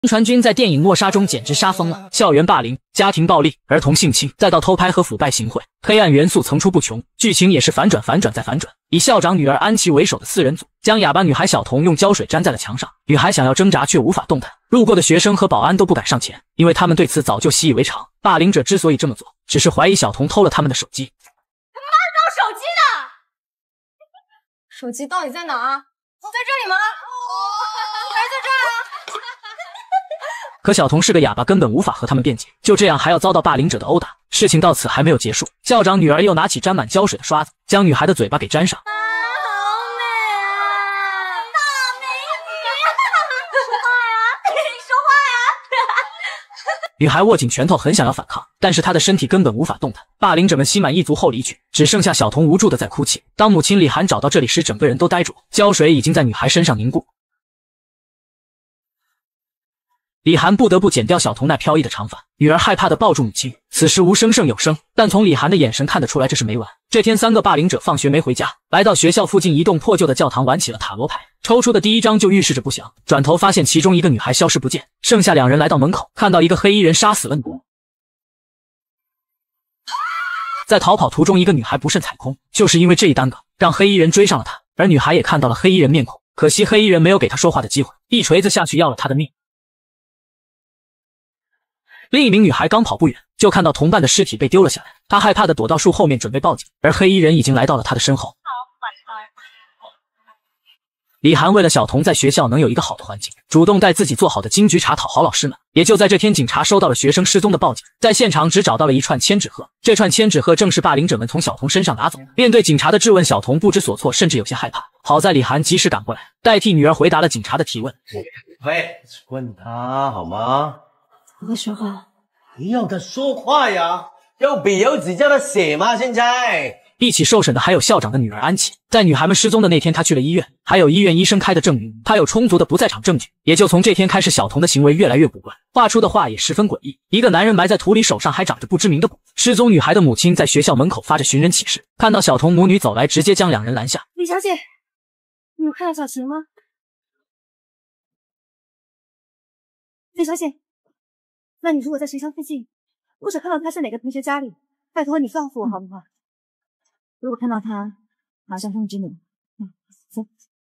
传君在电影《默杀》中简直杀疯了，校园霸凌、家庭暴力、儿童性侵，再到偷拍和腐败行贿，黑暗元素层出不穷，剧情也是反转再反转。以校长女儿安琪为首的4人组，将哑巴女孩小童用胶水粘在了墙上，女孩想要挣扎却无法动弹，路过的学生和保安都不敢上前，因为他们对此早就习以为常。霸凌者之所以这么做，只是怀疑小童偷了他们的手机。 他妈的，找手机呢？手机到底在哪儿？在这里吗？还在这儿啊？ 可小童是个哑巴，根本无法和他们辩解，就这样还要遭到霸凌者的殴打。事情到此还没有结束，校长女儿又拿起沾满胶水的刷子，将女孩的嘴巴给粘上。 好美啊！大美女，说话呀，说话呀！ 女孩握紧拳头，很想要反抗，但是她的身体根本无法动弹。霸凌者们心满意足后离去，只剩下小童无助的在哭泣。当母亲李涵找到这里时，整个人都呆住，胶水已经在女孩身上凝固。李涵不得不剪掉小童那飘逸的长发，女儿害怕的抱住母亲。此时无声胜有声，但从李涵的眼神看得出来这是没完。这天3个霸凌者放学没回家，来到学校附近一栋破旧的教堂玩起了塔罗牌，抽出的第1张就预示着不祥，转头发现其中一个女孩消失不见，剩下2人来到门口，看到一个黑衣人杀死了女儿。在逃跑途中，一个女孩不慎踩空，就是因为这一耽搁，让黑衣人追上了她，而女孩也看到了黑衣人面孔，可惜黑衣人没有给她说话的机会，一锤子下去要了她的命。另一名女孩刚跑不远，就看到同伴的尸体被丢了下来，她害怕的躲到树后面准备报警，而黑衣人已经来到了她的身后。李涵为了小童在学校能有一个好的环境，主动带自己做好的金桔茶讨好老师们。也就在这天，警察收到了学生失踪的报警，在现场只找到了一串千纸鹤，这串千纸鹤正是霸凌者们从小童身上拿走。面对警察的质问，小童不知所措，甚至有些害怕。好在李涵及时赶过来，代替女儿回答了警察的提问。 喂，问他好吗？ 不会说话， 你要他说话呀？要笔有纸叫他写吗？现在一起受审的还有校长的女儿安琪。在女孩们失踪的那天，她去了医院，还有医院医生开的证明，她有充足的不在场证据。也就从这天开始，小童的行为越来越古怪，画出的画也十分诡异。一个男人埋在土里，手上还长着不知名的骨。失踪女孩的母亲在学校门口发着寻人启事，看到小童母女走来，直接将2人拦下。 李小姐，你有看到小晴吗？李小姐，那你如果在学校附近，或者看到她是哪个同学家里，拜托你告诉我好不好？如果看到她，马上通知你。走。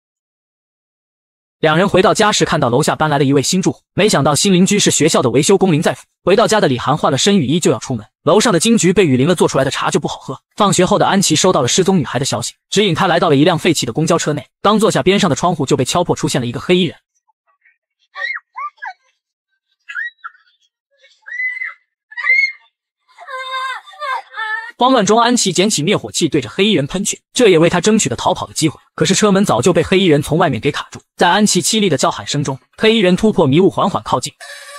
2人回到家时，看到楼下搬来了一位新住户，没想到新邻居是学校的维修工林在府。回到家的李涵换了身雨衣就要出门，楼上的金桔被雨淋了，做出来的茶就不好喝。放学后的安琪收到了失踪女孩的消息，指引她来到了一辆废弃的公交车内，刚坐下，边上的窗户就被敲破，出现了一个黑衣人。慌乱中，安琪捡起灭火器对着黑衣人喷去，这也为他争取了逃跑的机会。可是车门早就被黑衣人从外面给卡住，在安琪凄厉的叫喊声中，黑衣人突破迷雾，缓缓靠近。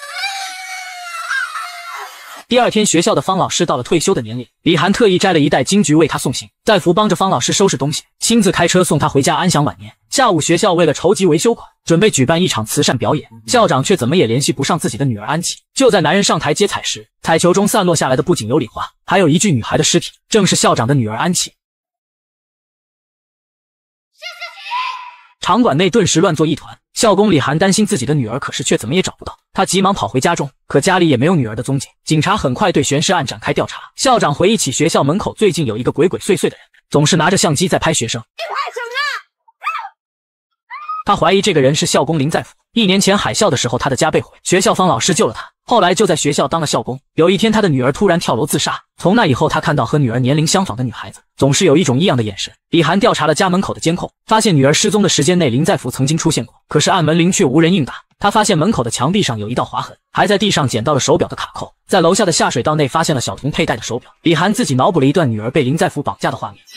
第2天，学校的方老师到了退休的年龄，李涵特意摘了一袋金桔为他送行。在福帮着方老师收拾东西，亲自开车送他回家安享晚年。下午，学校为了筹集维修款，准备举办一场慈善表演，校长却怎么也联系不上自己的女儿安琪。就在男人上台接彩时，彩球中散落下来的不仅有礼花，还有一具女孩的尸体，正是校长的女儿安琪。场馆内顿时乱作一团，校工李涵担心自己的女儿，可是却怎么也找不到。他急忙跑回家中，可家里也没有女儿的踪迹。警察很快对悬尸案展开调查。校长回忆起学校门口最近有一个鬼鬼祟祟的人，总是拿着相机在拍学生。 你拍什么？ 他怀疑这个人是校工林在府。1年前海啸的时候，他的家被毁，学校方老师救了他，后来就在学校当了校工。有一天，他的女儿突然跳楼自杀。从那以后，他看到和女儿年龄相仿的女孩子，总是有一种异样的眼神。李涵调查了家门口的监控，发现女儿失踪的时间内林在府曾经出现过，可是按门铃却无人应答。他发现门口的墙壁上有一道划痕，还在地上捡到了手表的卡扣，在楼下的下水道内发现了小童佩戴的手表。李涵自己脑补了一段女儿被林在府绑架的画面。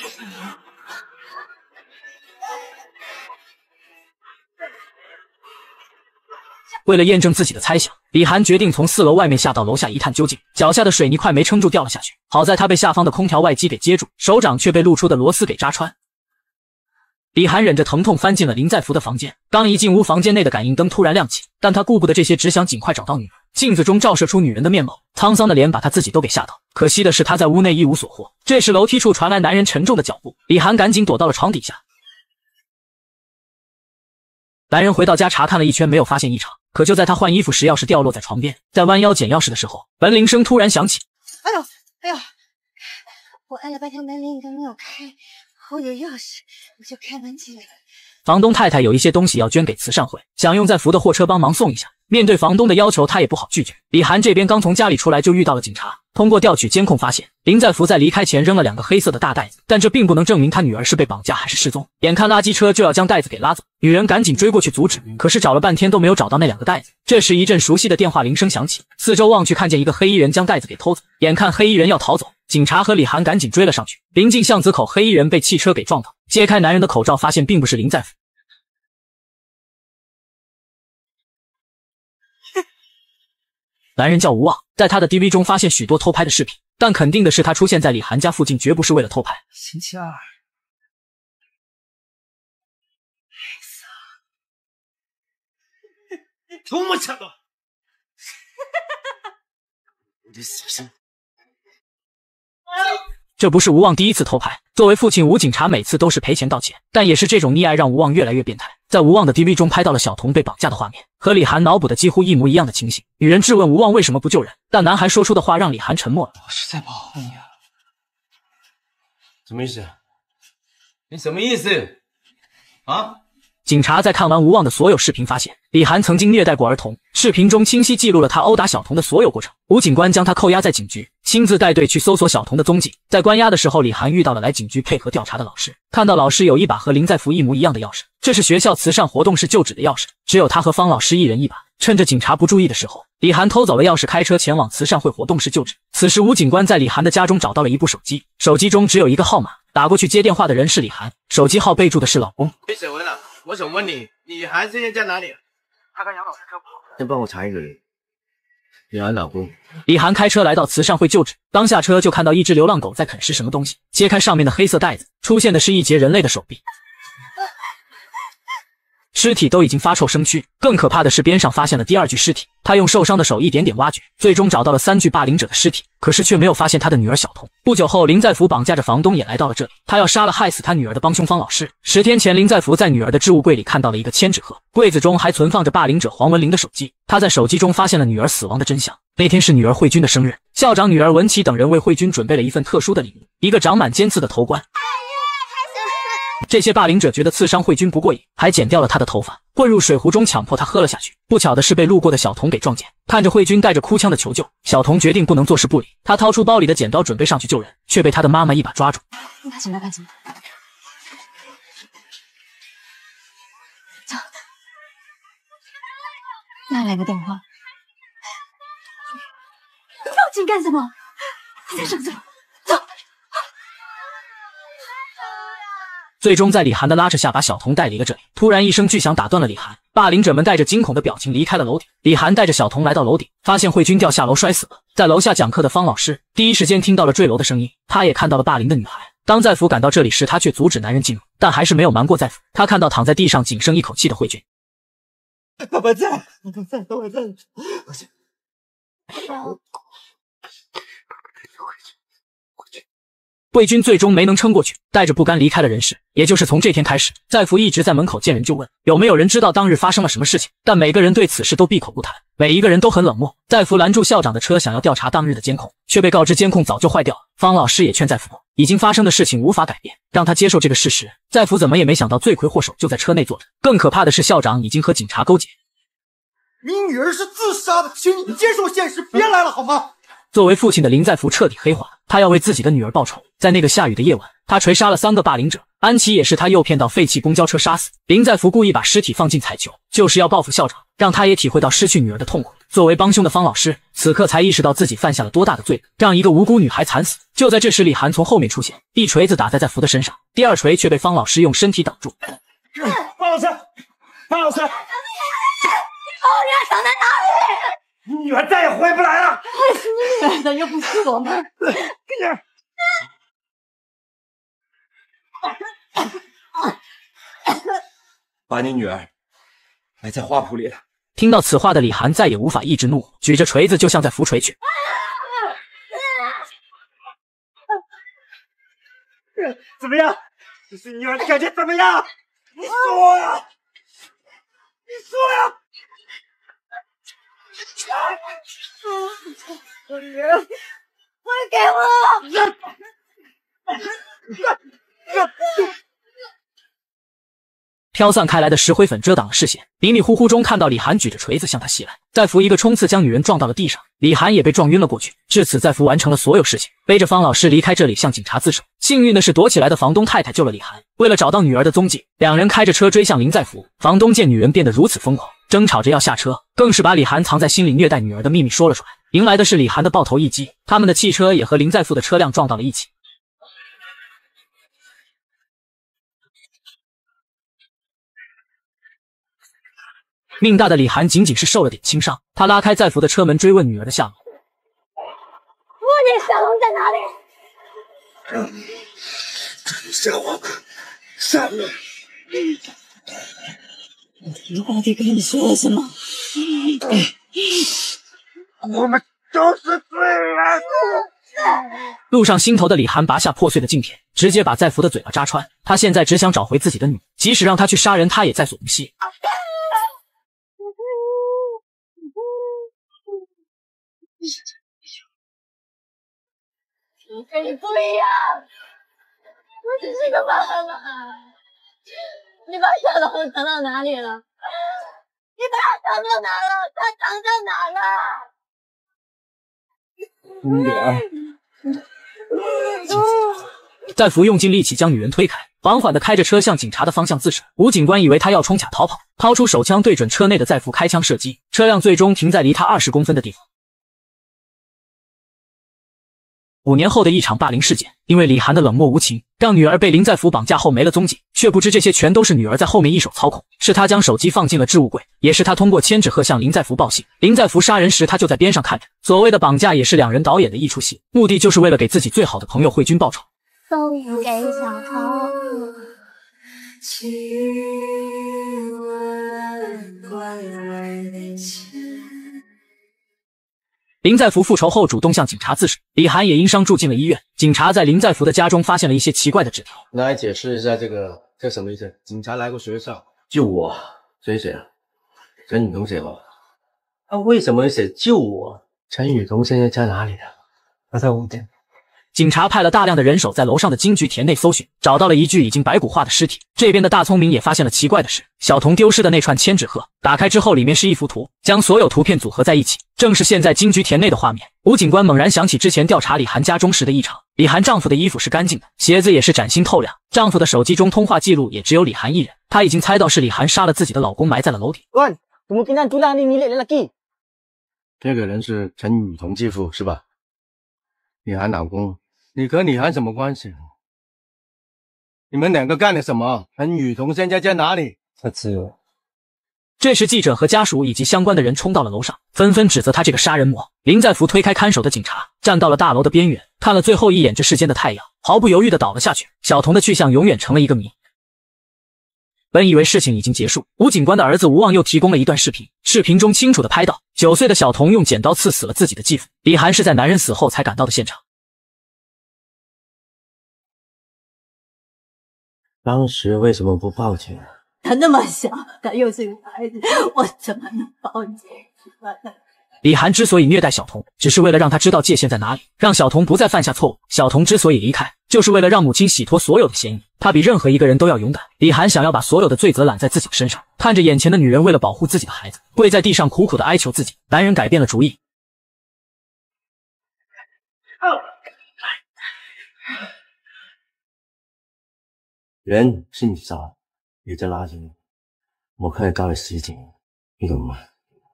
为了验证自己的猜想，李涵决定从4楼外面下到楼下一探究竟。脚下的水泥块没撑住掉了下去，好在他被下方的空调外机给接住，手掌却被露出的螺丝给扎穿。李涵忍着疼痛翻进了林在福的房间，刚一进屋，房间内的感应灯突然亮起，但他顾不得这些，只想尽快找到女儿。镜子中照射出女人的面貌，沧桑的脸把他自己都给吓到。可惜的是，他在屋内一无所获。这时楼梯处传来男人沉重的脚步，李涵赶紧躲到了床底下。 男人回到家查看了一圈，没有发现异常。可就在他换衣服时，钥匙掉落在床边，在弯腰捡钥匙的时候，门铃声突然响起。 哎呦哎呦！我按了半天门铃都没有开，我有钥匙，我就开门进来了。 房东太太有一些东西要捐给慈善会，想用在福的货车帮忙送一下。面对房东的要求，他也不好拒绝。李涵这边刚从家里出来，就遇到了警察。通过调取监控发现，林在福在离开前扔了2个黑色的大袋子，但这并不能证明他女儿是被绑架还是失踪。眼看垃圾车就要将袋子给拉走，女人赶紧追过去阻止，可是找了半天都没有找到那2个袋子。这时一阵熟悉的电话铃声响起，四周望去，看见一个黑衣人将袋子给偷走。眼看黑衣人要逃走，警察和李涵赶紧追了上去。临近巷子口，黑衣人被汽车给撞倒，揭开男人的口罩，发现并不是林在福。男人叫吴望，在他的 DV 中发现许多偷拍的视频，但肯定的是他出现在李涵家附近绝不是为了偷拍。 星期二， 多么强啊！ 这不是吴望第一次偷拍，作为父亲吴警察每次都是赔钱道歉，但也是这种溺爱让吴望越来越变态。在吴望的 DV 中拍到了小童被绑架的画面，和李涵脑补的几乎一模一样的情形。女人质问吴望为什么不救人，但男孩说出的话让李涵沉默了。 我是在保护你啊！ 什么意思？你什么意思？啊？ 警察在看完吴望的所有视频，发现李涵曾经虐待过儿童，视频中清晰记录了他殴打小童的所有过程。吴警官将他扣押在警局，亲自带队去搜索小童的踪迹。在关押的时候，李涵遇到了来警局配合调查的老师，看到老师有一把和林在福一模一样的钥匙，这是学校慈善活动室旧址的钥匙，只有他和方老师一人一把。趁着警察不注意的时候，李涵偷走了钥匙，开车前往慈善会活动室旧址。此时，吴警官在李涵的家中找到了一部手机，手机中只有一个号码，打过去接电话的人是李涵，手机号备注的是老公。 别审问了，我想问你，李涵现在在哪里？ 他跟杨老师车不好。 先帮我查一个人，李涵老公。 李涵开车来到慈善会旧址，刚下车就看到一只流浪狗在啃食什么东西，揭开上面的黑色袋子，出现的是一截人类的手臂。尸体都已经发臭生蛆，更可怕的是边上发现了第2具尸体。他用受伤的手一点点挖掘，最终找到了3具霸凌者的尸体，可是却没有发现他的女儿小童。不久后，林在福绑架着房东也来到了这里，他要杀了害死他女儿的帮凶方老师。10天前，林在福在女儿的置物柜里看到了一个千纸鹤，柜子中还存放着霸凌者黄文玲的手机。他在手机中发现了女儿死亡的真相。那天是女儿慧君的生日，校长、女儿文琪等人为慧君准备了一份特殊的礼物，一个长满尖刺的头冠。这些霸凌者觉得刺伤慧君不过瘾，还剪掉了她的头发，混入水壶中强迫她喝了下去。不巧的是被路过的小童给撞见，看着慧君带着哭腔的求救，小童决定不能坐视不理。他掏出包里的剪刀准备上去救人，却被他的妈妈一把抓住。 赶紧来，赶紧来！走，再来个电话。你报警干什么？再上走，走！ 最终在李涵的拉扯下，把小童带离了这里。突然一声巨响打断了李涵，霸凌者们带着惊恐的表情离开了楼顶。李涵带着小童来到楼顶，发现慧君掉下楼摔死了。在楼下讲课的方老师第一时间听到了坠楼的声音，他也看到了霸凌的女孩。当在福赶到这里时，他却阻止男人进入，但还是没有瞒过在福。他看到躺在地上仅剩一口气的慧君。 爸爸在，爸爸在，爸爸在。 慧君最终没能撑过去，带着不甘离开了人世。也就是从这天开始，在福一直在门口见人就问有没有人知道当日发生了什么事情，但每个人对此事都闭口不谈，每一个人都很冷漠。在福拦住校长的车，想要调查当日的监控，却被告知监控早就坏掉了。方老师也劝在福，已经发生的事情无法改变，让他接受这个事实。在福怎么也没想到罪魁祸首就在车内坐着。更可怕的是，校长已经和警察勾结。 你女儿是自杀的，请你接受现实，别来了好吗？ 作为父亲的林在福彻底黑化，他要为自己的女儿报仇。在那个下雨的夜晚，他锤杀了3个霸凌者，安琪也是他诱骗到废弃公交车杀死。林在福故意把尸体放进彩球，就是要报复校长，让他也体会到失去女儿的痛苦。作为帮凶的方老师，此刻才意识到自己犯下了多大的罪，让一个无辜女孩惨死。就在这时，李涵从后面出现，一锤子打在福的身上，第2锤却被方老师用身体挡住。 方老师，方老师， 你把我女儿藏在哪里？ 你女儿再也回不来了。 害死你女儿的又不是我们。 把你女儿埋在花圃里了。 听到此话的李涵再也无法抑制怒火，举着锤子就向在福锤去。 怎么样？这是女儿的感觉怎么样？你说呀！ 我女儿，快给我！ 飘散开来的石灰粉遮挡了视线，迷迷糊糊中看到李涵举着锤子向他袭来，在福一个冲刺将女人撞到了地上，李涵也被撞晕了过去。至此，在福完成了所有事情，背着方老师离开这里，向警察自首。幸运的是，躲起来的房东太太救了李涵。为了找到女儿的踪迹，两人开着车追向林在福。房东见女人变得如此疯狂，争吵着要下车，更是把李涵藏在心里虐待女儿的秘密说了出来。迎来的是李涵的爆头一击，他们的汽车也和林在福的车辆撞到了一起。命大的李涵仅仅是受了点轻伤，他拉开在福的车门，追问女儿的下落。 父亲，小龙在哪里？ 小王杀了。 到底跟你说了什么？ 我们都是罪人。 路上心头的李涵拔下破碎的镜片，直接把在福的嘴巴扎穿。他现在只想找回自己的女儿，即使让他去杀人，他也在所不惜。 我跟你不一样，我只是个妈妈。你把小龙藏到哪里了？你把他藏到哪了？他藏到哪了？ 女儿， 在福用尽力气将女人推开，缓缓地开着车向警察的方向自首。吴警官以为他要冲卡逃跑，掏出手枪对准车内的在福开枪射击，车辆最终停在离他20公分的地方。5年后的一场霸凌事件，因为李涵的冷漠无情，让女儿被林在福绑架后没了踪迹，却不知这些全都是女儿在后面一手操控，是她将手机放进了置物柜，也是她通过千纸鹤向林在福报信。林在福杀人时，她就在边上看着。所谓的绑架也是两人导演的一出戏，目的就是为了给自己最好的朋友慧君报仇。 送给小头。 林在福复仇后主动向警察自首，李涵也因伤住进了医院。警察在林在福的家中发现了一些奇怪的纸条。 来解释一下这什么意思？警察来过学校救我，谁写啊？陈雨桐写吧。为什么写救我？陈雨桐现在在哪里呢？他在5点。 警察派了大量的人手在楼上的金桔田内搜寻，找到了一具已经白骨化的尸体。这边的大聪明也发现了奇怪的事，小童丢失的那串千纸鹤，打开之后里面是一幅图，将所有图片组合在一起，正是现在金桔田内的画面。吴警官猛然想起之前调查李涵家中时的异常，李涵丈夫的衣服是干净的，鞋子也是崭新透亮，丈夫的手机中通话记录也只有李涵一人。他已经猜到是李涵杀了自己的老公，埋在了楼底。 喂，怎么今天突然你来了？ 这个人是陈雨桐继父是吧？李涵老公。你和李涵什么关系？你们两个干了什么？陈雨桐现在在哪里？他自由。 这时，记者和家属以及相关的人冲到了楼上，纷纷指责他这个杀人魔。林在福推开看守的警察，站到了大楼的边缘，看了最后一眼这世间的太阳，毫不犹豫地倒了下去。小童的去向永远成了一个谜。本以为事情已经结束，吴警官的儿子吴望又提供了一段视频，视频中清楚地拍到9岁的小童用剪刀刺死了自己的继父。李涵是在男人死后才赶到的现场。 当时为什么不报警？ 他那么小，他又是个孩子，我怎么能报警？ 李涵之所以虐待小童，只是为了让他知道界限在哪里，让小童不再犯下错误。小童之所以离开，就是为了让母亲洗脱所有的嫌疑。他比任何一个人都要勇敢。李涵想要把所有的罪责揽在自己的身上，看着眼前的女人为了保护自己的孩子，跪在地上苦苦的哀求自己。男人改变了主意。 人是你杀的，也在垃圾里，我可以告你10警，你懂吗？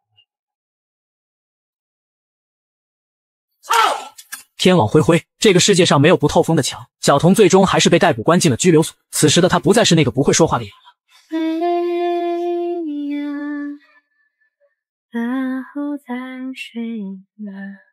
天网恢恢，这个世界上没有不透风的墙。小童最终还是被逮捕关进了拘留所。此时的他不再是那个不会说话的人了。 大后在睡了。